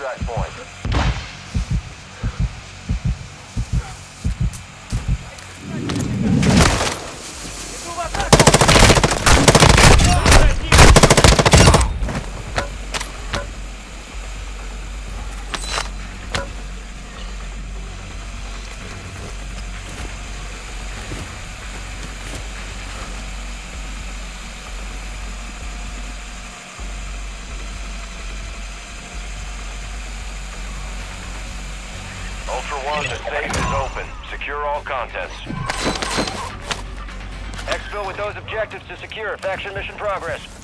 extract point. Ultra One, the safe is open. Secure all contents. Exfil with those objectives to secure. Faction mission progress.